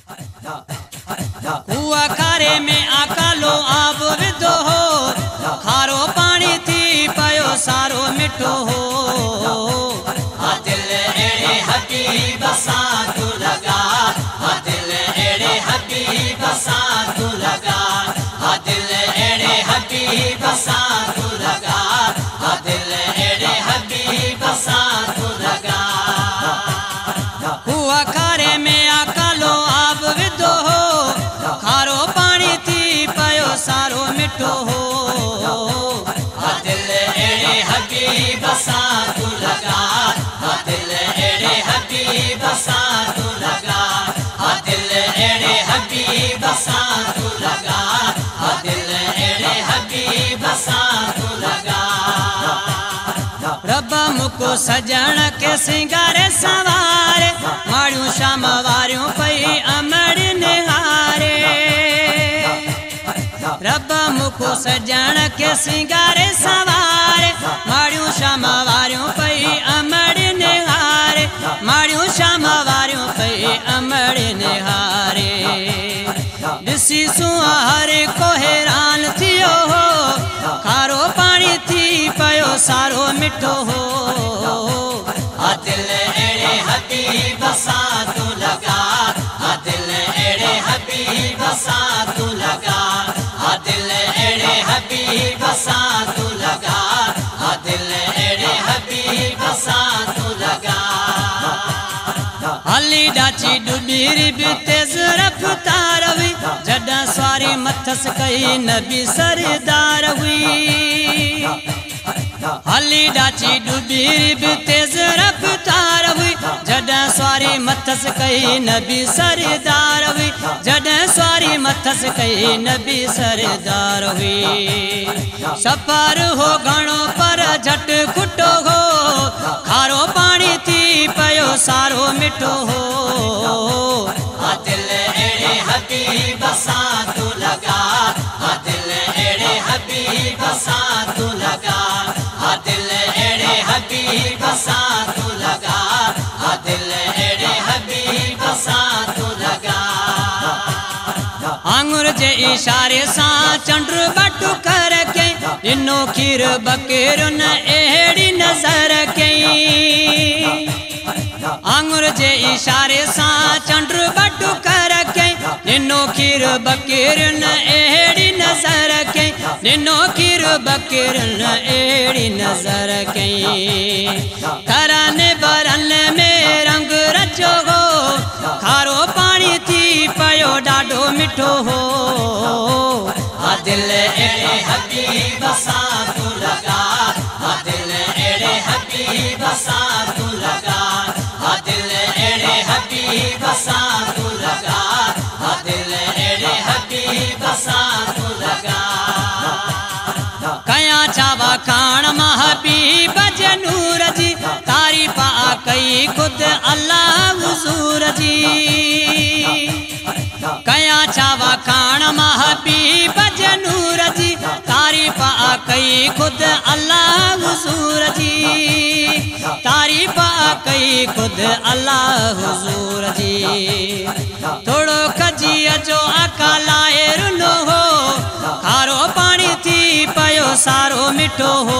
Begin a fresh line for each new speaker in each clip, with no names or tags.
कुआ खारे में आकालो आब विधो हो, खारो पानी थी पयो सारो मिठो हो। दिल एड़े हबीब सां तू लगा, दिल एड़े हबीब सां तू लगा, दिल एड़े हबीब सां तू लगा, दिल एड़े हबीब सां तू लगा। कुआ खारे में आकालो आब विधो हो, खारो पानी थी पयो सारो मिठो हो। दिल एड़े हबीब सां तू लगा, दिल एड़े हबीब सां तू लगा, दिल एड़े हबीब सां तू लगा, दिल एड़े हबीब सां तू लगा। रब मुको सजण के सिंगारे सवारे, माड़ियूं शाम वारियूं पई अमड़ निहारे। रब मुको सजण के सिंगारे सवारे, माड़ियूं शाम वारियूं पई अमड़ निहारे, माड़ियूं शाम वारियूं पई अमड़ निहारे। ॾिसी सुआ हर को हैरान थियो हो, खारो पानी थी पयो सारो मिठो हो। दिल एड़े हबीब सां तू लगा, दिल एड़े हबीब सां तू लगा, दिल एड़े हबीब सां तू लगा, दिल एड़े हबीब सां तू लगा। हली डाची डुबीरी भी तेज रफ्तार हुई, जॾहिं सवारी मथस कई नबी सरदार हुई। हली डाची डुबीरी भी तेज रफ्तार हुई, जॾहिं सवारी मथस कई नबी सरदार हुई, जॾहिं सवारी मथस कई नबी सरदार हुई। सफ़र हो घणो पर झट खुटो हो, खारो पानी थी पयो सारो मिठो हो। दिल एड़े हबीब सां तू लगा, दिल एड़े हबीब सां तू लगा, दिल एड़े हबीब सां तू लगा, दिल एड़े हबीब सां तू लगा। आंगुर जे इशारे सां चंड बटू कर के, ॾिनो खीर बकेरुन अहिड़ी नज़र कई। आंगुर जे इशारे सां चंड बटू कर के, ॾिनो खीर बकेरुन अहिड़ी नज़र कई, ॾिनो खीर बकेरुन अहिड़ी नज़र कई। करन बरन में रंग रचो हो, खारो पानी थी पयो ॾाढो मिठो हो। दिल एड़े हबीब सां तू लगा, दिल एड़े हबीब सां तू लगा, दिल एड़े हबीब सां तू लगा, दिल एड़े हबीब सां तू लगा। कया चावा खान मां हबीब जे नूर जी, तारीफ़ कई खुद अल्लाह हुजूर जी। कया चावा खान मां हबीब जे नूर जी, तारीफ़ कई खुद अल्लाह हुजूर जी, तारीफ़ कई खुद अल्लाह हुजूर जी। थोड़ो कजीअ जो अकालाए रुनो हो, खारो पानी थी पयो सारो मिठो हो।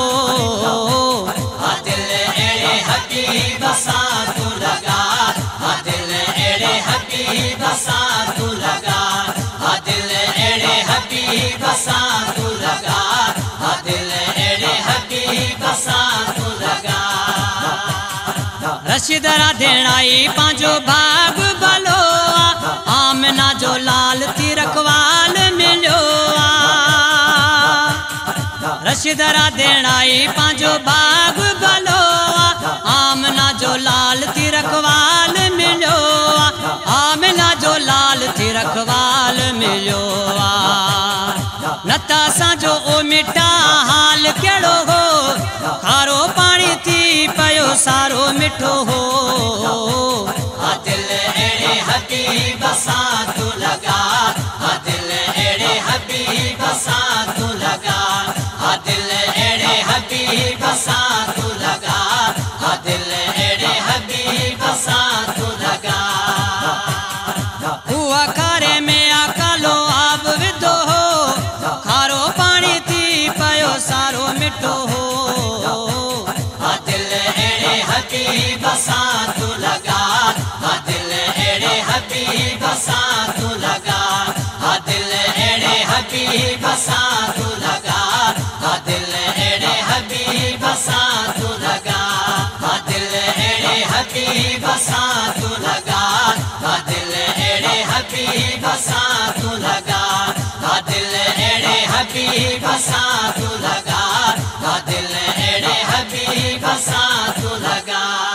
दिल एड़े हबीब सां तू लगा, दिल एड़े हबीब सां तू लगा, दिल एड़े हबीब सां तू लगा, दिल एड़े हबीब सां तू लगा। रशीद राधेणाई पांजो भाग भलो, आमना जो लाल थी रखवाल मिलो। रशीद राधेणाई पांजो भाग भलो, आमना जो लाल थी रखवाल मिलो, आमना जो लाल थी रखवाल मिलो। नता साजो ओ मिठा हाल केड़ो हो, खारो पानी थी पयो सारो मिठो हो। दिल एड़े हबीब सां तू लगा, दिल एड़े हबीब सां तू लगा, दिल एड़े हबीब सां तू लगा, दिल एड़े हबीब सां तू लगा। हुआ खारे में आकालो आब विधो हो खारो पानी थी पयो सारो मिठो हो दिल एड़े हबीब सां तू लगा दिल एड़े हबीब सां तू लगा दिल एड़े हबीब सां तू लगा दिल एड़े हबीब सां तू लगा दिल एड़े हबीब सां तू लगा दिल एड़े हबीब सां तू लगा दिल एड़े हबीब सां तू लगा दिल एड़े हबीब सां तू लगा।